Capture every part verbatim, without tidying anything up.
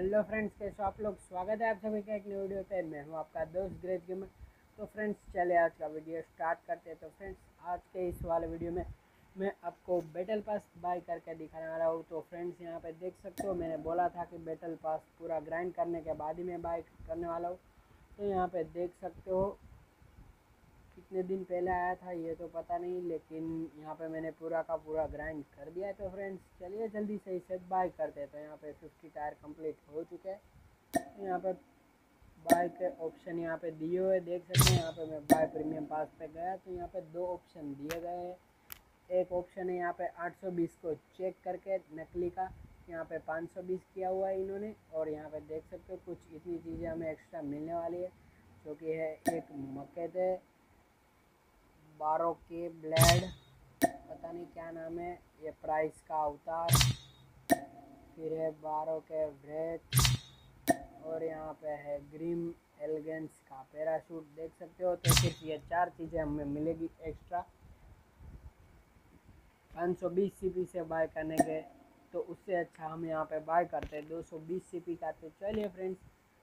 Hello friends, कैसे हो आप लोग। स्वागत है आप सभी का एक नई वीडियो पे। मैं हूं आपका दोस्त ग्रेट गेमर। तो फ्रेंड्स चले आज का वीडियो स्टार्ट करते हैं। तो फ्रेंड्स आज के इस वाले वीडियो में मैं आपको बैटल पास बाय करके दिखाने वाला हूं। तो फ्रेंड्स यहाँ पे देख सकते हो, मैंने बोला था कि बैटल पास पूरा ग्राइंड करने के बाद ही मैं बाय करने वाला हूँ। तो यहाँ पे देख सकते हो कितने दिन पहले आया था ये तो पता नहीं, लेकिन यहाँ पे मैंने पूरा का पूरा ग्राइंड कर दिया है। तो फ्रेंड्स चलिए जल्दी से इसे बाय करते हैं। तो यहाँ पे फिफ्टी टायर कंप्लीट हो चुके हैं। तो यहाँ पे बाय के ऑप्शन यहाँ पे दिए हुए देख सकते हैं। यहाँ पे मैं बाय प्रीमियम पास पे गया तो यहाँ पे दो ऑप्शन दिए गए हैं। एक ऑप्शन है यहाँ पे आठ सौ बीस को चेक करके नकली का, यहाँ पे पाँच सौ बीस किया हुआ है इन्होंने। और यहाँ पे देख सकते हो कुछ इतनी चीज़ें हमें एक्स्ट्रा मिलने वाली है, जो कि है एक मक्केद है, बारह के ब्लेड, पता नहीं क्या नाम है, ये प्राइस का अवतार, फिर है बारह के ब्रेथ, और यहाँ पे है ग्रीम एलिगेंस का पैराशूट देख सकते हो। तो सिर्फ ये चार चीज़ें हमें मिलेगी एक्स्ट्रा पाँच सौ बीस सीपी से बाय करने के। तो उससे अच्छा हम यहाँ पे बाय करते हैं दो सौ बीस सीपी का। तो चलिए फ्रेंड्स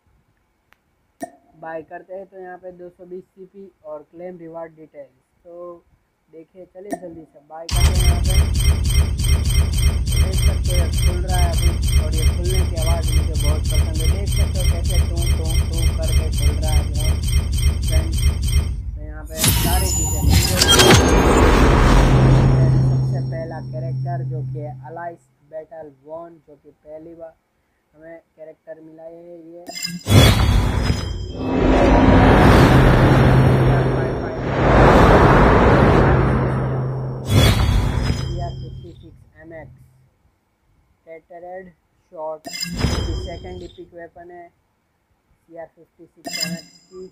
बाय करते हैं। तो यहाँ पे दो सौ बीस सीपी और क्लेम रिवार्ड डिटेल्स तो देखिए, चलिए जल्दी से बाय करते हैं। यहाँ पे देख सकते हो खुल रहा है अभी, और ये खुलने की आवाज़ मुझे बहुत पसंद है। देख सकते हो कैसे टूं टूं टूं करके खुल रहा है फ्रेंड्स। तो यहाँ पे सारी चीज़ें मिल गई। सबसे पहला कैरेक्टर जो कि है अलाइस बैटल वन, जो कि पहली बार हमें कैरेक्टर मिला है ये। Tethered shot second epic weapon है C R fifty six M X की।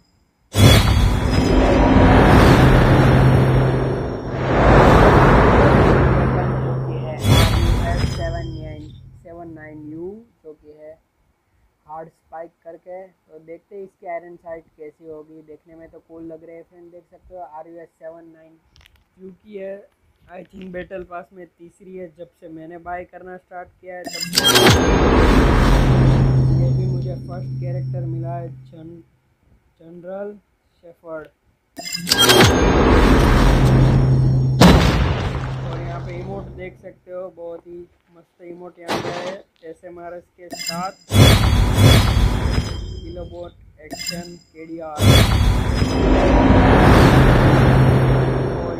वेपन जो कि है R U S seven nine seven nine U, जो कि है हार्ड स्पाइक करके। तो देखते हैं इसकी आयरन साइट कैसी होगी। देखने में तो कूल लग रहे हैं फ्रेंड, देख सकते हो R U S seven nine U की है। आई थिंक बैटल पास में तीसरी है जब से मैंने बाय करना स्टार्ट किया है तब से। ये भी मुझे फर्स्ट कैरेक्टर मिला है जन जनरल शेफर्ड। और यहाँ पे इमोट देख सकते हो, बहुत ही मस्त इमोट यहाँ पे है। एस एम आर एस के साथ किलोबोट एक्शन के डी आर। और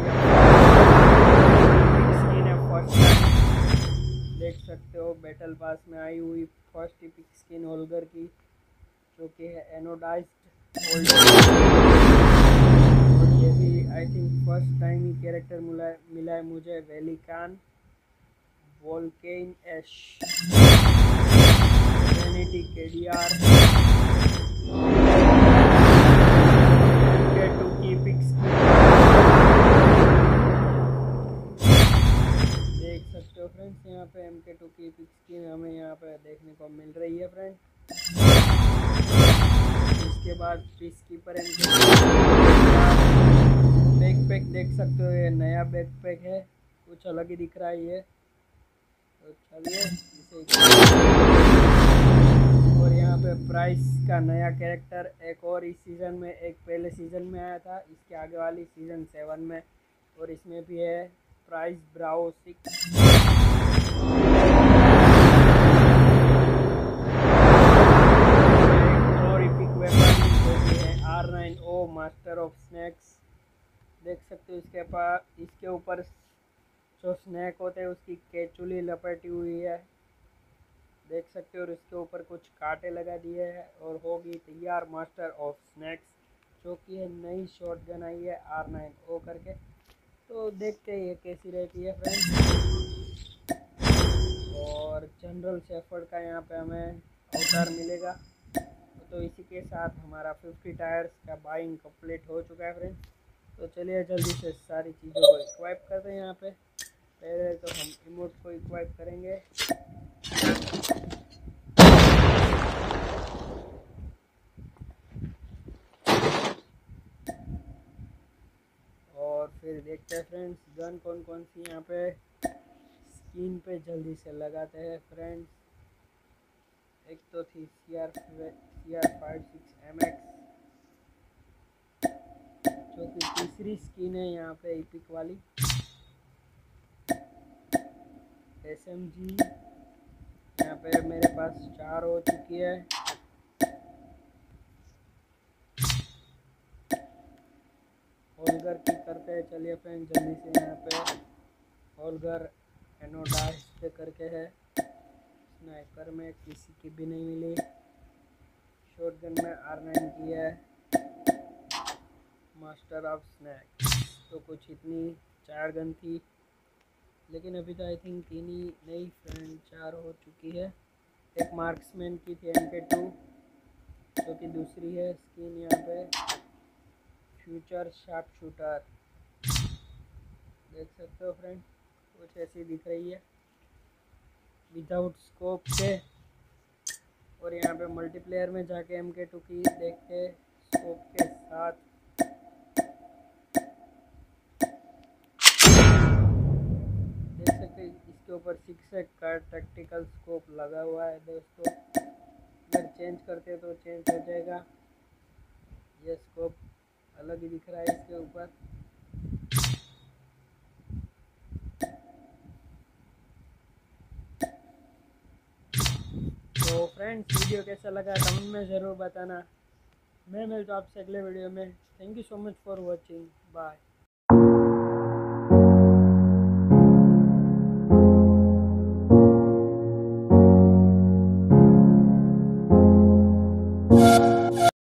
देख सकते हो बैटल पास में आई हुई फर्स्ट इपिक स्किन होल्गर की, जो कि है एनोडाइज्ड होल्डर। और ये भी आई थिंक फर्स्ट टाइम ही कैरेक्टर मिला है मिला है मुझे, वेलिकान वोल्केन एश ट्रिनिटी के डी आर के टू की इपिक स्किन देख सकते हो फ्रेंड्स। यहाँ पे एम के टू की इपिक स्किन हमें यहाँ पे देखने को मिल रही है फ्रेंड। इसके बाद peacekeeper M K backpack देख सकते हो, ये नया बैकपैक है, कुछ अलग ही दिख रहा है ये। तो चलिए इसे। और यहाँ पे प्राइस का नया कैरेक्टर, एक और इस सीज़न में, एक पहले सीज़न में आया था, इसके आगे वाली सीज़न सेवन में, और इसमें भी है प्राइस ब्राओ सिक्स। और इपिक वेपन जो कि है R nine O master of snacks देख सकते हो। इसके पास इसके ऊपर जो स्नैक होते हैं उसकी केचुली लपेटी हुई है देख सकते हो, और इसके ऊपर कुछ कांटे लगा दिए हैं, और होगी तैयार मास्टर ऑफ स्नैक्स, जो कि है नई शॉटगन आई है आर नाइन ओ करके। तो देखते हैं ये कैसी रहती है फ्रेंड्स। और जनरल शेफर्ड का यहाँ पे हमें अवतार मिलेगा। तो इसी के साथ हमारा फिफ्टी टायर्स का बाइंग कंप्लीट हो चुका है फ्रेंड्स। तो चलिए जल्दी से सारी चीज़ों को इक्वाइप करते हैं। यहाँ पे पहले तो हम इमोट को इक्वाइप करेंगे। और फिर देखते हैं फ्रेंड्स गन कौन कौन सी यहाँ पे स्किन पे जल्दी से लगाते हैं फ्रेंड्स। एक तो थी C R C R five six M X, जो कि तीसरी स्किन है यहाँ पे इपिक वाली। एस एम जी यहाँ पे मेरे पास चार हो चुकी है। होलगर की करते हैं, चलिए फ्रेंड जल्दी से। यहाँ पे होलगर एनोडाइज पे करके है। स्नाइपर में किसी की भी नहीं मिली। शॉटगन में आर नाइन की है। मास्टर ऑफ स्नैक तो कुछ इतनी चार गन थी, लेकिन अभी तो आई थिंक तीन ही नहीं फ्रेंड, चार हो चुकी है। एक मार्क्समैन की थी एम के टू, जो कि दूसरी है स्किन यहाँ पे। फ्यूचर शार्प शूटर देख सकते हो फ्रेंड, कुछ ऐसी दिख रही है विदाउट स्कोप के। और यहाँ पे मल्टीप्लेयर में जाके एम के टू की देख के स्कोप के साथ देख सकते हैं। इसके ऊपर सिक्स एक्स का टैक्टिकल स्कोप लगा हुआ है दोस्तों। अगर चेंज करते तो चेंज हो जाएगा। ये स्कोप अलग ही दिख रहा है इसके ऊपर। तो फ्रेंड्स वीडियो कैसा लगा कमेंट में ज़रूर बताना। मैं मिलता हूँ आपसे अगले वीडियो में। Thank you so much for watching, bye.